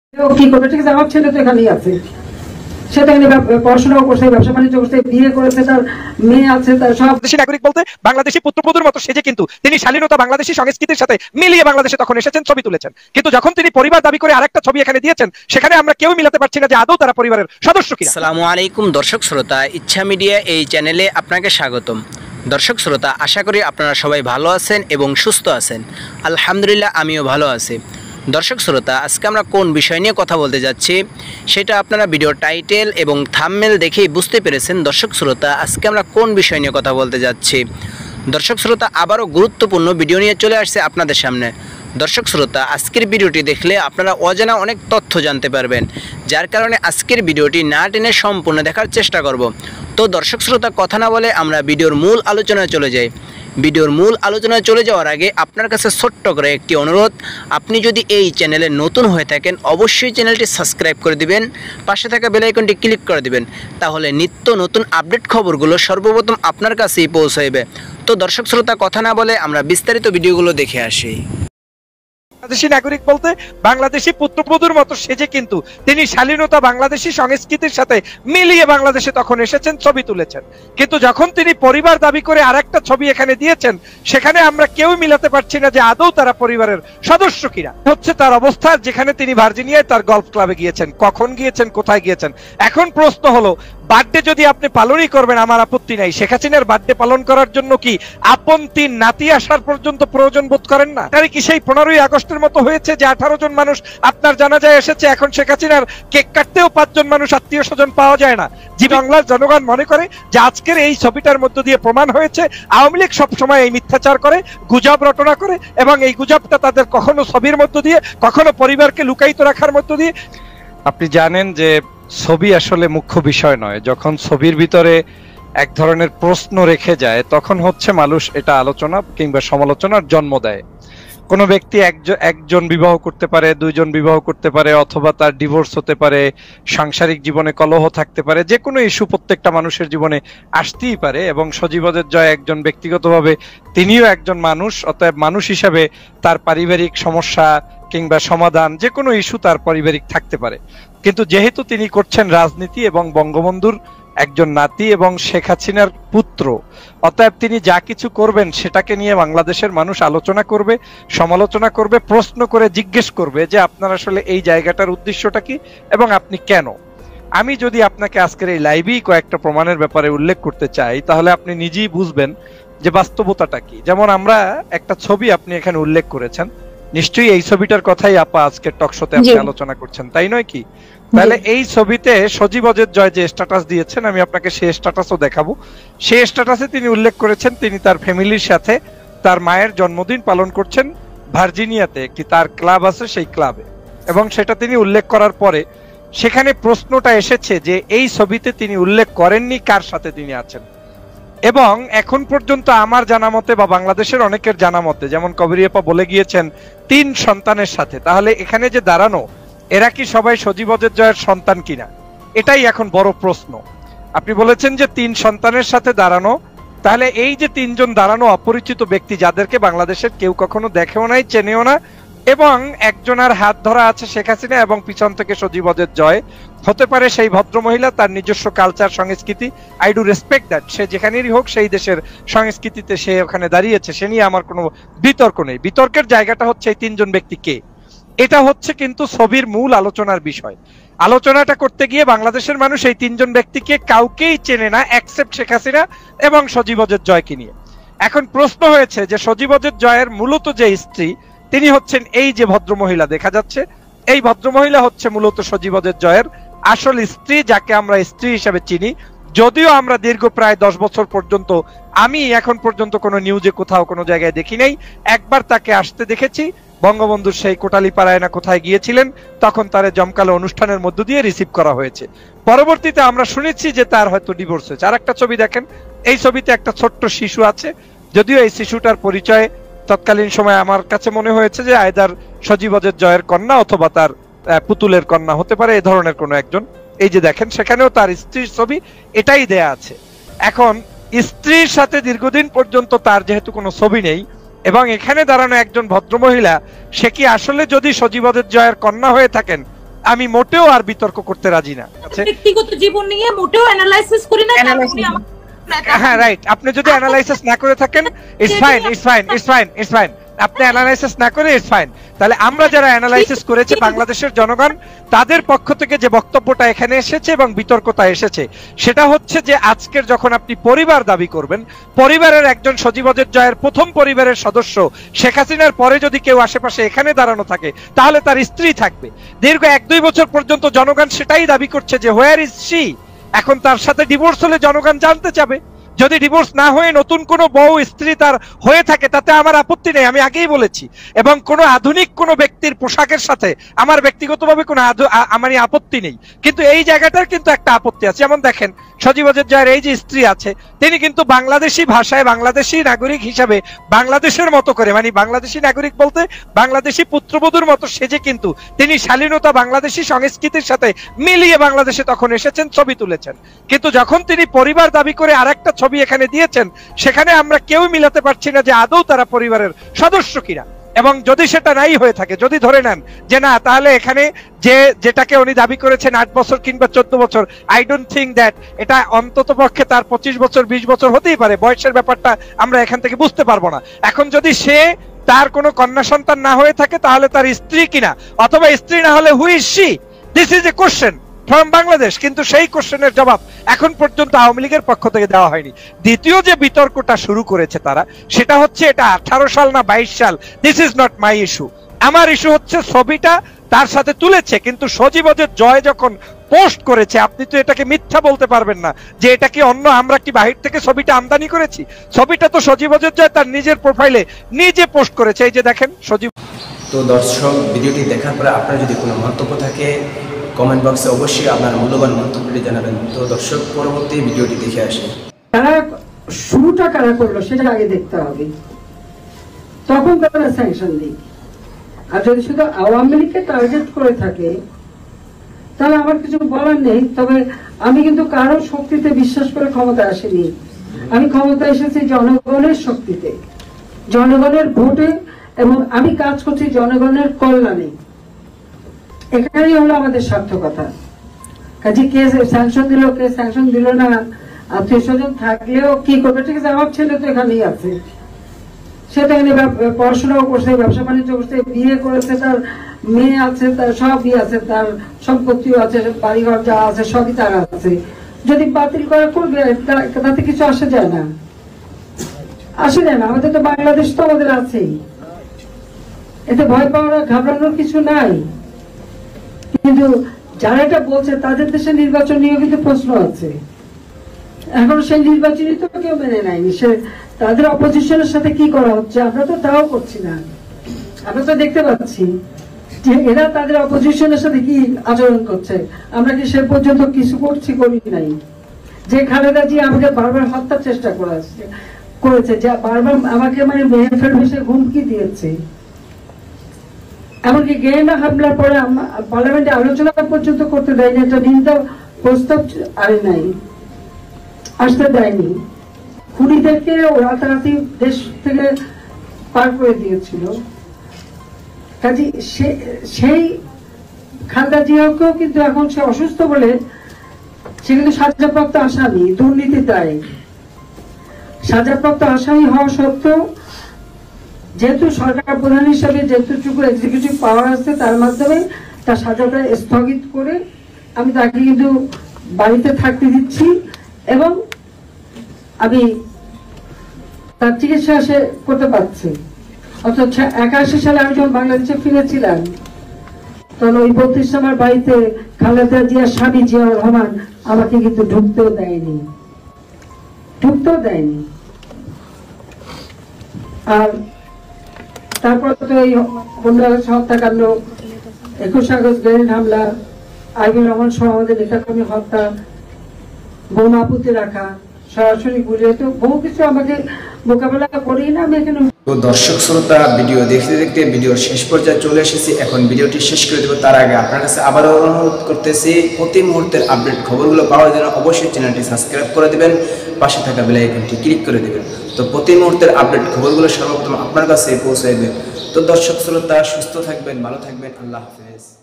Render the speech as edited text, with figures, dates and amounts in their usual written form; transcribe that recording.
কি করবে? ঠিক আছে, আমার ছেলে তো এখানেই আছে, সেটা পড়াশোনাও করছে, ব্যবসা বাণিজ্য করছে, বিয়ে করেছে, তার মেয়ে আছে, তার সব দেশি নাগরিক বলতে বাংলাদেশি পুত্রবধূর মতো সেজে কিন্তু তিনি শালীনতা বাংলাদেশি সংস্কৃতির সাথে মিলিয়ে বাংলাদেশে তখন এসেছেন, ছবি তুলেছেন। কিন্তু যখন তিনি পরিবার দাবি করে আরেকটা ছবি এখানে দিয়েছেন, সেখানে আমরা কেউ মিলাতে পারছি না যে আদৌ তারা পরিবারের সদস্য কিনা। আসসালামু আলাইকুম দর্শক শ্রোতা, ইচ্ছা মিডিয়া এই চ্যানেলে আপনাকে স্বাগতম। দর্শক শ্রোতা, আশা করি আপনারা সবাই ভালো আছেন এবং সুস্থ আছেন। আলহামদুলিল্লাহ, আমিও ভালো আছি। দর্শক শ্রোতা, আজকে আমরা কোন বিষয় নিয়ে কথা বলতে যাচ্ছি সেটা আপনারা ভিডিও টাইটেল এবং থাম্বনেল দেখেই বুঝতে পেরেছেন। দর্শক শ্রোতা, আজকে আমরা কোন বিষয় নিয়ে কথা বলতে যাচ্ছি। দর্শক শ্রোতা, আবারও গুরুত্বপূর্ণ ভিডিও নিয়ে চলে আসছে আপনাদের সামনে। দর্শক শ্রোতা, আজকের ভিডিওটি দেখলে আপনারা অজানা অনেক তথ্য জানতে পারবেন, যার কারণে আজকের ভিডিওটি না টেনে সম্পূর্ণ দেখার চেষ্টা করব। তো দর্শক শ্রোতা, কথা না বলে আমরা ভিডিওর মূল আলোচনায় চলে যাই। ভিডিওর মূল আলোচনায় চলে যাওয়ার আগে আপনার কাছে ছোট্ট করে একটি অনুরোধ, আপনি যদি এই চ্যানেলে নতুন হয়ে থাকেন অবশ্যই চ্যানেলটি সাবস্ক্রাইব করে দিবেন, পাশে থাকা বেল আইকনটি ক্লিক করে দিবেন, তাহলে নিত্য নতুন আপডেট খবরগুলো সর্বপ্রথম আপনার কাছেই পৌঁছাইবে। তো দর্শক শ্রোতা, কথা না বলে আমরা বিস্তারিত ভিডিওগুলো দেখে আসি। বাংলাদেশি নাগরিক বলতে বাংলাদেশি পুত্রবধূর মতো সেজে কিন্তু তিনি শালীনতা বাংলাদেশি সংস্কৃতির সাথে মিলিয়ে বাংলাদেশে তখন এসেছেন, ছবি তুলেছেন। কিন্তু যখন তিনি পরিবার দাবি করে আরেকটা ছবি এখানে দিয়েছেন, সেখানে আমরা কেউ মিলাতে পারছি না যে আদৌ তারা পরিবারের সদস্য কিনা। হচ্ছে তার অবস্থা, যেখানে তিনি ভার্জিনিয়ায় তার গলফ ক্লাবে গিয়েছেন, কখন গিয়েছেন, কোথায় গিয়েছেন। এখন প্রশ্ন হলো, বার্থডে যদি আপনি পালনই করবেন আমার আপত্তি নাই, শেখ হাসিনার বার্থডে পালন করার জন্য কি আপন তিন নাতি আসার পর্যন্ত প্রয়োজন বোধ করেন না? তারই কি সেই 15ই আগস্টের মতো হয়েছে যে 18 জন মানুষ আপনার জানাজায় এসেছে, এখন শেখ হাসিনার কেক কাটতেও 5 জন মানুষ আত্মীয় স্বজন পাওয়া যায় না? জি বাংলার জনগণ মনে করে যে আজকের এই ছবিটার মধ্য দিয়ে প্রমাণ হয়েছে আওয়ামী লীগ সবসময় এই মিথ্যাচার করে, গুজব রটনা করে, এবং এই গুজবটা তাদের কখনো ছবির মধ্য দিয়ে, কখনো পরিবারকে লুকায়িত রাখার মধ্য দিয়ে। আপনি জানেন যে ছবি আসলে মুখ্য বিষয় নয়। যখন ছবির ভিতরে এক ধরনের প্রশ্ন রেখে যায়, তখন হচ্ছে মানুষ এটা আলোচনা কিংবা সমালোচনার জন্ম দেয়। কোনো ব্যক্তি একজন বিবাহ করতে পারে, দুইজন বিবাহ করতে পারে, অথবা তার ডিভোর্স হতে পারে, সাংসারিক জীবনে কলহ থাকতে পারে, যে কোনো ইস্যু প্রত্যেকটা মানুষের জীবনে আসতেই পারে। এবং সজীবদের জয় একজন ব্যক্তিগতভাবে তিনিও একজন মানুষ, অতএব মানুষ হিসাবে তার পারিবারিক সমস্যা কিংবা সমাধান যে কোনো ইস্যু তার পারিবারিক থাকতে পারে। কিন্তু যেহেতু তিনি করছেন রাজনীতি এবং বঙ্গবন্ধুর একজন নাতি এবং শেখ হাসিনার পুত্র, অতএব তিনি যা কিছু করবেন সেটাকে নিয়ে বাংলাদেশের মানুষ আলোচনা করবে, সমালোচনা করবে, প্রশ্ন করে জিজ্ঞেস করবে যে আপনার আসলে এই জায়গাটার উদ্দেশ্যটা কি এবং আপনি কেন। আমি যদি আপনাকে আজকের এই লাইভেই কয়েকটা প্রমাণের ব্যাপারে উল্লেখ করতে চাই, তাহলে আপনি নিজেই বুঝবেন যে বাস্তবতাটা কি। যেমন আমরা একটা ছবি আপনি এখানে উল্লেখ করেছেন, নিশ্চয়ই এই ছবিটার কথাই আপা আজকের টকশোতে আপনি আলোচনা করছেন, তাই নয় কি? তাহলে এই ছবিতে সজীবদের জয় যে স্ট্যাটাস দিয়েছেন, আমি আপনাকে সেই স্ট্যাটাসও দেখাবো। সেই স্ট্যাটাসে তিনি উল্লেখ করেছেন তিনি তার ফ্যামিলির সাথে তার মায়ের জন্মদিন পালন করছেন ভার্জিনিয়াতে, একটি তার ক্লাব আছে সেই ক্লাবে। এবং সেটা তিনি উল্লেখ করার পরে সেখানে প্রশ্নটা এসেছে যে এই ছবিতে তিনি উল্লেখ করেননি কার সাথে তিনি আছেন। এবং এখন পর্যন্ত আমার জানা মতে বা বাংলাদেশের অনেকের জানা মতে, যেমন কবিরিয়াপা বলে গিয়েছেন 3 সন্তানের সাথে, তাহলে এখানে যে দাঁড়ানো এরা কি সবাই সজীবদের জয়ের সন্তান কিনা, এটাই এখন বড় প্রশ্ন। আপনি বলেছেন যে 3 সন্তানের সাথে দাঁড়ানো, তাহলে এই যে 3 জন দাঁড়ানো অপরিচিত ব্যক্তি, যাদেরকে বাংলাদেশের কেউ কখনো দেখেও নাই, চেনেও না, এবং একজনের হাত ধরা আছে শেখ হাসিনা এবং পিছন থেকে সজীবদের জয়, হতে পারে সেই ভদ্রমহিলা তার নিজস্ব কালচার সংস্কৃতি, আই ডু রেসপেক্ট দ্যাট, সে যেখানেরই হোক সেই দেশের সংস্কৃতিতে সে ওখানে দাঁড়িয়েছে, সে নিয়ে আমার কোনো বিতর্ক নেই। বিতর্কের জায়গাটা হচ্ছে এই 3 জন ব্যক্তি কে, এটা হচ্ছে কিন্তু ছবির মূল আলোচনার বিষয়। আলোচনাটা করতে গিয়ে বাংলাদেশের মানুষ এই 3 জন ব্যক্তিকে কাউকেই চেনে না এক্সেপ্ট শেখ হাসিনা এবং সজীবদের জয়কে নিয়ে। এখন প্রশ্ন হয়েছে যে সজীবদের জয়ের মূলত যে স্ত্রী, তিনি হচ্ছেন এই যে ভদ্রমহিলা দেখা যাচ্ছে, এই ভদ্রমহিলা হচ্ছে মূলত সজীবদের জয়ের আসল স্ত্রী, যাকে আমরা স্ত্রী হিসেবে চিনি। যদিও আমরা দীর্ঘ প্রায় 10 বছর পর্যন্ত, আমি এখন পর্যন্ত কোনো নিউজে কোথাও কোনো জায়গায় দেখি নাই। একবার তাকে আসতে দেখেছি, বঙ্গবন্ধুর সেই কোটালীপাড়ায় না কোথায় গিয়েছিলেন, তখন তার জমকালো অনুষ্ঠানের মধ্য দিয়ে রিসিভ করা হয়েছে। পরবর্তীতে আমরা শুনেছি যে তার হয়তো ডিভোর্স হয়েছে। আর একটা ছবি দেখেন, এই ছবিতে একটা ছোট্ট শিশু আছে, যদিও এই শিশুটার পরিচয় তৎকালীন সময় আমার কাছে মনে হয়েছে যে আয়দার সজীবদের জয়ের কন্যা অথবা তার পুতুলের কন্যা হতে পারে, এই ধরনের কোনো একজন। এই যে দেখেন, সেখানেও তার স্ত্রীর ছবি এটাই দেয়া আছে। এখন স্ত্রীর সাথে দীর্ঘদিন পর্যন্ত তার যেহেতু কোনো ছবি নেই, এবং এখানে দাঁড়ানো একজন ভদ্রমহিলা, সে কি আসলে যদি সজীবদের জয়ের কন্যা হয়ে থাকেন আমি মোটেও আর বিতর্ক করতে রাজি না। ব্যক্তিগত জীবন নিয়ে মোটেও অ্যানালাইসিস করি না। হ্যাঁ রাইট, আপনি যদি অ্যানালাইসিস না করে থাকেন it's fine, it's fine, it's fine, it's fine, আপনি অ্যানালাইসিস না করে ইটস ফাইন। তাহলে আমরা যারা অ্যানালাইসিস করেছে বাংলাদেশের জনগণ, তাদের পক্ষ থেকে যে বক্তব্যটা এখানে এসেছে এবং বিতর্কতা এসেছে সেটা হচ্ছে যে আজকের যখন আপনি পরিবার দাবি করবেন, পরিবারের একজন সজীব ওয়াজেদ জয়ের প্রথম পরিবারের সদস্য শেখ হাসিনার পরে যদি কেউ আশেপাশে এখানে দাঁড়ানো থাকে তাহলে তার স্ত্রী থাকবে। দীর্ঘ 1-2 বছর পর্যন্ত জনগণ সেটাই দাবি করছে যে হোয়ার ইজ শি। এখন তার সাথে ডিভোর্স হলে জনগণ জানতে চাবে। যদি ডিভোর্স না হয়ে নতুন কোনো বউ স্ত্রী তার হয়ে থাকে তাতে আমার আপত্তি নেই, আমি আগেই বলেছি। এবং কোনো আধুনিক কোনো ব্যক্তির পোশাকের সাথে আমার ব্যক্তিগতভাবে কোনো আমারই আপত্তি নেই, কিন্তু এই জায়গাটার কিন্তু একটা আপত্তি আছে। যেমন দেখেন সজীব ওয়াজেদ জয়ের এই যে স্ত্রী আছে, তিনি কিন্তু বাংলাদেশি ভাষায় বাংলাদেশি নাগরিক হিসাবে বাংলাদেশের মতো করে, মানে বাংলাদেশি নাগরিক বলতে বাংলাদেশি পুত্রবধূর মতো সেজে কিন্তু তিনি শালীনতা বাংলাদেশি সংস্কৃতির সাথে মিলিয়ে বাংলাদেশে তখন এসেছেন, ছবি তুলেছেন। কিন্তু যখন তিনি পরিবার দাবি করে আরেকটা ছবি এখানে দিয়েছেন, সেখানে আমরা কেউ মিলাতে পারছি না যে আদৌ তারা পরিবারের সদস্য কিনা। এবং যদি সেটা নাই হয়ে থাকে, যদি ধরে নেন যে না, তাহলে এখানে যেটাকে উনি দাবি করেছেন 8 বছর কিংবা 14 বছর, আই ডোন্ট থিঙ্ক দ্যাট এটা অন্তত পক্ষে তার 25 বছর 20 বছর হতেই পারে, বয়সের ব্যাপারটা আমরা এখান থেকে বুঝতে পারবো না। এখন যদি সে তার কোনো কন্যা সন্তান না হয়ে থাকে তাহলে তার স্ত্রী কিনা, অথবা স্ত্রী না হলে who is she, this is a question from Bangladesh. কিন্তু সেই কোশ্চেনের জবাব এখন পর্যন্ত আওয়ামী লীগের পক্ষ থেকে দেওয়া হয়নি। দ্বিতীয় যে বিতর্কটা শুরু করেছে তারা, সেটা হচ্ছে এটা 18 সাল না 22 সাল, this is not my issue. আমার ইস্যু হচ্ছে ছবিটা তার সাথে তুলেছে, কিন্তু সজীব ওয়াজেদ জয় যখন পোস্ট করেছে, আপনি তো এটাকে মিথ্যা বলতে পারবেন না যে এটা কি অন্য আমরা কি বাহির থেকে ছবিটা আমদানি করেছি। ছবিটা তো সজীব ওয়াজেদ জয় তার নিজের প্রোফাইলে নিজে পোস্ট করেছে। এই যে দেখেন সজীব। তো দর্শক, ভিডিওটি দেখার পরে আপনার যদি কোনো মন্তব্য থাকে কমেন্ট বক্সে অবশ্যই আপনার মূল্যবান মন্তব্যটি জানাবেন। তো দর্শক, পরবর্তী ভিডিওটি দেখে আসি। তারা শুরুটা কারা করলো সেটা আগে দেখতে হবে, তখন তারা স্যাংশন দিই। আর যদি শুধু আওয়ামী লীগকে টার্গেট করে থাকে তাহলে আমার কিছু বলার নেই। তবে আমি কিন্তু কারো শক্তিতে বিশ্বাস করে ক্ষমতা আসেনি, আমি ক্ষমতা এসেছি জনগণের শক্তিতে, জনগণের ভোটে, এবং আমি কাজ করছি জনগণের কল্যাণে। এখানেই হলো আমাদের সার্থকতা। কাজে কে স্যাংশন দিল কে স্যাংশন দিল না, আত্মীয় স্বজন থাকলেও কি করবে, ঠিক আছে, আমার ছেলে তো এখানেই আছে, সে তো এখানে পড়াশোনাও করছে, ব্যবসা বাণিজ্য করছে, বিয়ে করেছে, তার মেয়ে আছে, তার সবই আছে, তার সম্পত্তিও আছে, বাড়িঘর যা আছে সবই তার আছে। যদি বাতিল করে করবে, তাতে কিছু আসে যায় না, আসে যায় না। আমাদের তো বাংলাদেশ তো আমাদের আছেই, এতে ভয় পাওয়ার ঘাবড়ানোর কিছু নাই। কিন্তু যারা এটা বলছে তাদের দেশে নির্বাচন নিয়ে কিন্তু প্রশ্ন আছে। এখন সেই নির্বাচনই তো কেউ মেনে নেয়নি, সে তাদের অপোজিশনের সাথে কি করা হচ্ছে আমরা তো তাও করছি না। আমরা তো দেখতে পাচ্ছি যে এরা তাদের অপোজিশনের সাথে কি আচরণ করছে। আমরা কি সে পর্যন্ত কিছু করি নাই? যে খালেদা জি আমাকে বারবার হত্যার চেষ্টা করেছে, যা বারবার আমাকে মানে মেয়ে ফেলবে, সে হুমকি দিয়েছে, এমনকি গেরিলা হামলার পরে পার্লামেন্টে আলোচনা পর্যন্ত করতে দেয়নি, একটা নিন্দা প্রস্তাব আরে নাই, আসতে দেয়নি। খুনিদেরকে রাতারাতি দেশ থেকে পার করে দিয়েছিল। কাজে সেই খালেদা জিয়াকেও কিন্তু এখন সে অসুস্থ বলে সে কিন্তু সাজাপ্রাপ্ত আসামি, দুর্নীতি দায় সাজাপ্রাপ্ত আসামি হওয়া সত্ত্বেও যেহেতু সরকার প্রধান হিসাবে যেহেতুটুকু এক্সিকিউটিভ পাওয়ার আছে, তার মাধ্যমে তার সাজাটা স্থগিত করে আমি তাকে কিন্তু বাড়িতে থাকতে দিচ্ছি, এবং আমি তার চিকিৎসা সে করতে পারছি। অর্থাৎ 81 সালে আমি যখন বাংলাদেশে ফিরেছিলাম তখন ওই 32 নম্বর বাড়িতে খালেদা জিয়ার স্বামী জিয়াউর রহমান আমাকে কিন্তু ঢুকতেও দেয়নি। আর তারপর তো এই 15 আগস্ট হত্যাকাণ্ড, 21 আগস্ট গ্রেনেড হামলা, আইবুল রহমান সহ আমাদের নেতাকর্মী হত্যা, বোমা পুঁতে রাখা, সরাসরি গুলিয়ে, তো বহু কিছু আমাকে মোকাবেলা করি না আমি এখানে। তো দর্শক শ্রোতা, ভিডিও দেখতে দেখতে ভিডিওর শেষ পর্যায়ে চলে এসেছি। এখন ভিডিওটি শেষ করে দেবো, তার আগে আপনার কাছে আবারও অনুরোধ করতেছি প্রতি মুহূর্তের আপডেট খবরগুলো পাওয়ার জন্য অবশ্যই চ্যানেলটি সাবস্ক্রাইব করে দেবেন, পাশে থাকা বেল আইকনটি ক্লিক করে দেবেন। তো প্রতি মুহূর্তের আপডেট খবরগুলো সর্বপ্রথম আপনার কাছে পৌঁছে দেবে। তো দর্শক শ্রোতা, সুস্থ থাকবেন, ভালো থাকবেন, আল্লাহ হাফেজ।